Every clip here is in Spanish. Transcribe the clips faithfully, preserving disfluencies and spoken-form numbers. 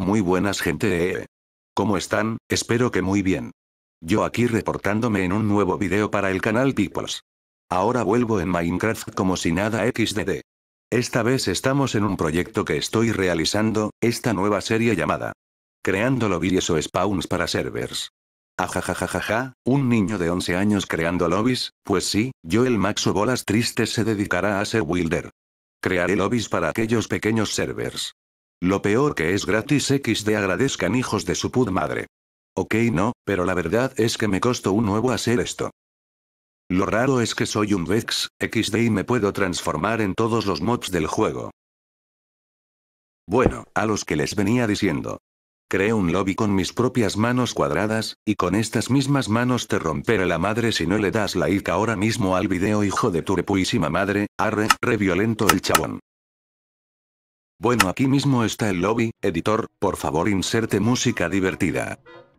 Muy buenas gente. eh. ¿Cómo están? Espero que muy bien. Yo aquí reportándome en un nuevo video para el canal Peoples. Ahora vuelvo en Minecraft como si nada equis de de. Esta vez estamos en un proyecto que estoy realizando, esta nueva serie llamada Creando lobbies o spawns para servers. Ajajajajaja, un niño de once años creando lobbies, pues sí, yo el Maxo Bolas Tristes se dedicará a ser builder. Crearé lobbies para aquellos pequeños servers. Lo peor que es gratis equis de agradezcan hijos de su put madre. Ok no, pero la verdad es que me costó un huevo hacer esto. Lo raro es que soy un Vex, equis de y me puedo transformar en todos los mobs del juego. Bueno, a los que les venía diciendo. Creé un lobby con mis propias manos cuadradas, y con estas mismas manos te romperé la madre si no le das like ahora mismo al video hijo de tu repuísima madre, arre, re violento el chabón. Bueno, aquí mismo está el lobby, editor, por favor inserte música divertida.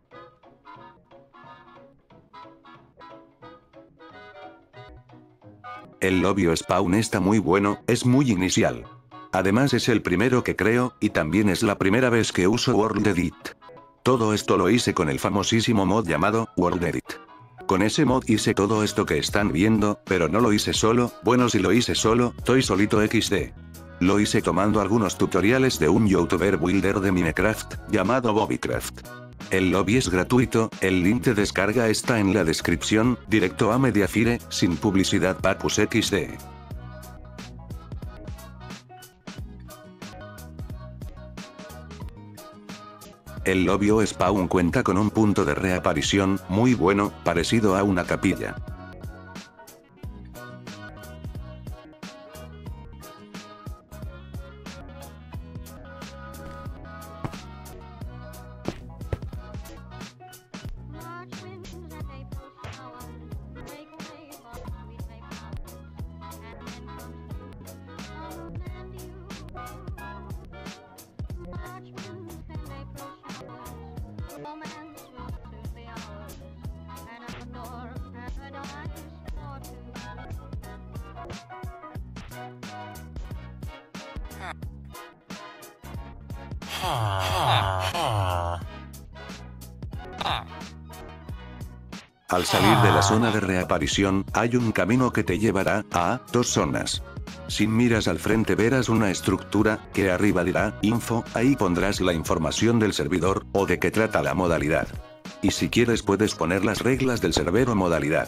El lobby spawn está muy bueno, es muy inicial. Además es el primero que creo, y también es la primera vez que uso World Edit. Todo esto lo hice con el famosísimo mod llamado World Edit. Con ese mod hice todo esto que están viendo, pero no lo hice solo, bueno si lo hice solo, estoy solito equis de. Lo hice tomando algunos tutoriales de un youtuber builder de Minecraft, llamado Bobbycraft. El lobby es gratuito, el link de descarga está en la descripción, directo a Mediafire, sin publicidad Papus equis de. El lobby o spawn cuenta con un punto de reaparición, muy bueno, parecido a una capilla. Al salir de la zona de reaparición, hay un camino que te llevará a dos zonas. Si miras al frente verás una estructura, que arriba dirá, info, ahí pondrás la información del servidor, o de qué trata la modalidad. Y si quieres puedes poner las reglas del server o modalidad.